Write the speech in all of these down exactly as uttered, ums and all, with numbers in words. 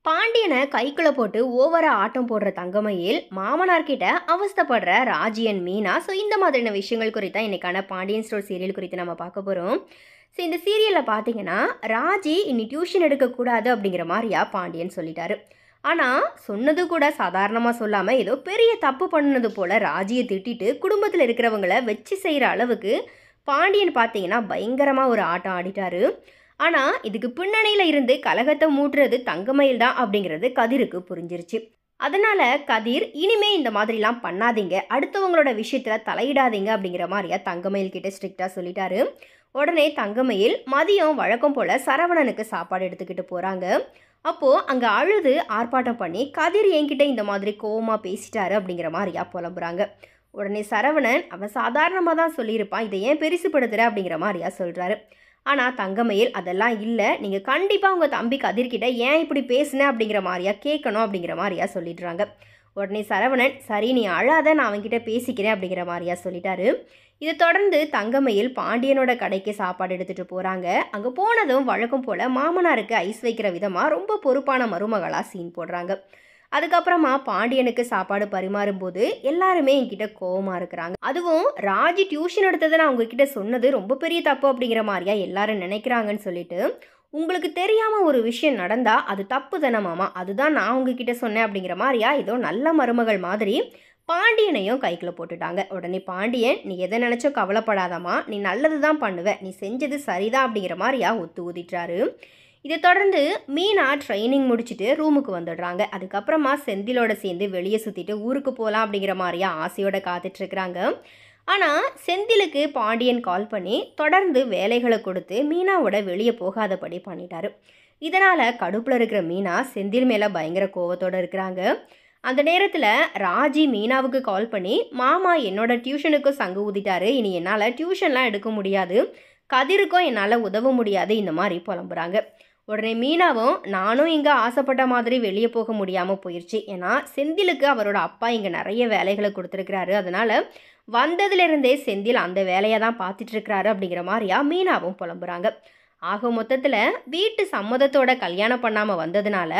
பாண்டியனை கைக்குள்ள போட்டு ஓவரா ஆட்டம் போடுற தங்கமயில் மாமனார்கிட்ட அவஸ்தைப்படுற ராஜி அண்ட் மீனா. ஸோ இந்த மாதிரியான விஷயங்கள் குறித்தான் இன்னைக்கான பாண்டியன் ஸ்டோர் சீரியல் குறித்து நம்ம பார்க்க போகிறோம். ஸோ இந்த சீரியலில் பார்த்தீங்கன்னா ராஜி இனி டியூஷன் எடுக்கக்கூடாது அப்படிங்கிற மாதிரியா பாண்டியன் சொல்லிட்டாரு. ஆனால் சொன்னது கூட சாதாரணமாக சொல்லாமல் ஏதோ பெரிய தப்பு பண்ணது போல் ராஜியை திட்டிட்டு குடும்பத்தில் இருக்கிறவங்கள வச்சு செய்கிற அளவுக்கு பாண்டியன் பார்த்தீங்கன்னா பயங்கரமாக ஒரு ஆட்டம் ஆடிட்டாரு. ஆனால் இதுக்கு பின்னணியில் இருந்து கலகத்தை மூட்டுறது தங்கமயில் தான் அப்படிங்கிறது கதிருக்கு புரிஞ்சிருச்சு. அதனால் கதிர் இனிமே இந்த மாதிரிலாம் பண்ணாதீங்க, அடுத்தவங்களோட விஷயத்தில் தலையிடாதீங்க அப்படிங்கிற மாதிரியா தங்கமயில் கிட்ட ஸ்ட்ரிக்டாக சொல்லிட்டாரு. உடனே தங்கமயில் மதியம் வழக்கம் போல் சரவணனுக்கு சாப்பாடு எடுத்துக்கிட்டு போகிறாங்க. அப்போது அங்கே அழுது ஆர்ப்பாட்டம் பண்ணி கதிர் என்கிட்ட இந்த மாதிரி கோவமாக பேசிட்டாரு அப்படிங்கிற மாதிரியா புலம்புறாங்க. உடனே சரவணன் அவன் சாதாரணமாக தான் சொல்லியிருப்பான், இதை ஏன் பெருசுப்படுத்துகிற அப்படிங்கிற மாதிரியா சொல்கிறாரு. ஆனால் தங்கமயில் அதெல்லாம் இல்லை, நீங்கள் கண்டிப்பாக உங்கள் தம்பி கதிர்கிட்ட ஏன் இப்படி பேசுன அப்படிங்கிற மாதிரியா கேட்கணும் அப்படிங்கிற மாதிரியா சொல்லிடுறாங்க. உடனே சரவணன் சரி நீ அழாத, நான் அவன்கிட்ட பேசிக்கிறேன் அப்படிங்கிற மாதிரியா சொல்லிட்டாரு. இதை தொடர்ந்து தங்கமயில் பாண்டியனோட கடைக்கு சாப்பாடு எடுத்துகிட்டு போகிறாங்க. அங்கே போனதும் வழக்கம் போல் மாமனாருக்கு ஐஸ் வைக்கிற விதமாக ரொம்ப பொறுப்பான மருமகளாக சீன் போடுறாங்க. அதுக்கப்புறமா பாண்டியனுக்கு சாப்பாடு பரிமாறும் போது எல்லாருமே என்கிட்ட கோவமாக இருக்கிறாங்க. அதுவும் ராஜி டியூஷன் எடுத்ததை நான் உங்ககிட்ட சொன்னது ரொம்ப பெரிய தப்பு அப்படிங்கிற மாதிரியா எல்லாரும் நினைக்கிறாங்கன்னு சொல்லிட்டு, உங்களுக்கு தெரியாமல் ஒரு விஷயம் நடந்தால் அது தப்பு தானே மாமா, அதுதான் நான் உங்ககிட்ட சொன்னேன் அப்படிங்கிற மாதிரியா ஏதோ நல்ல மருமகள் மாதிரி பாண்டியனையும் கைக்குள்ள போட்டுட்டாங்க. உடனே பாண்டியன் நீ எதை நினச்சோ கவலைப்படாதாமா, நீ நல்லது தான் பண்ணுவ, நீ செஞ்சது சரிதான் அப்படிங்கிற மாதிரியா ஒத்து ஊதிட்டாரு. இதை தொடர்ந்து மீனா ட்ரைனிங் முடிச்சுட்டு ரூமுக்கு வந்துடுறாங்க. அதுக்கப்புறமா செந்திலோட சேர்ந்து வெளியே சுற்றிட்டு ஊருக்கு போகலாம் அப்படிங்கிற மாதிரியா ஆசையோட காத்துட்ருக்குறாங்க. ஆனால் செந்திலுக்கு பாண்டியன் கால் பண்ணி தொடர்ந்து வேலைகளை கொடுத்து மீனாவோட வெளியே போகாதபடி பண்ணிட்டாரு. இதனால் கடுப்பில் இருக்கிற மீனா செந்தில் மேலே பயங்கர கோவத்தோடு இருக்கிறாங்க. அந்த நேரத்தில் ராஜி மீனாவுக்கு கால் பண்ணி மாமா என்னோட டியூஷனுக்கும் சங்கு ஊதிட்டாரு, இனி என்னால் டியூஷன்லாம் எடுக்க முடியாது, கதிருக்கும் என்னால் உதவ முடியாது இந்த மாதிரி புலம்புறாங்க. உடனே மீனாவும் நானும் இங்கே ஆசைப்பட்ட மாதிரி வெளியே போக முடியாமல் போயிடுச்சு, ஏன்னா செந்திலுக்கு அவரோட அப்பா இங்கே நிறைய வேலைகளை கொடுத்துருக்கிறாரு, அதனால் வந்ததுலேருந்தே செந்தில் அந்த வேலையை தான் பார்த்துட்ருக்கிறாரு அப்படிங்கிற மாதிரியா மீனாவும் புலம்புறாங்க. ஆக மொத்தத்தில் வீட்டு சம்மதத்தோட கல்யாணம் பண்ணாமல் வந்ததுனால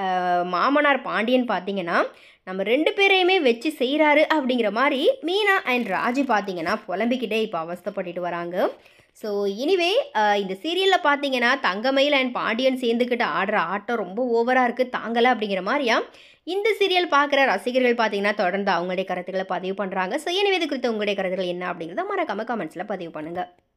மாமனார் பாண்டியன் பார்த்தீங்கன்னா நம்ம ரெண்டு பேரையுமே வச்சு செய்கிறாரு அப்படிங்கிற மாதிரி மீனா அண்ட் ராஜி பார்த்தீங்கன்னா புலம்பிக்கிட்டே இப்போ அவஸ்தைப்பட்டுட்டு வராங்க. ஸோ இனிவே இந்த சீரியலில் பார்த்தீங்கன்னா தங்கமயில் அண்ட் பாண்டியன் சேர்ந்துக்கிட்டு ஆடுற ஆட்டம் ரொம்ப ஓவராக இருக்குது, தாங்கலை அப்படிங்கிற மாதிரியா இந்த சீரியல் பார்க்குற ரசிகர்கள் பார்த்தீங்கன்னா தொடர்ந்து அவங்களுடைய கருத்துக்களை பதிவு பண்ணுறாங்க. ஸோ எனவே இது குறித்து உங்களுடைய கருத்துக்கள் என்ன அப்படிங்கிறத மறக்காம கமெண்ட்ஸில் பதிவு பண்ணுங்கள்.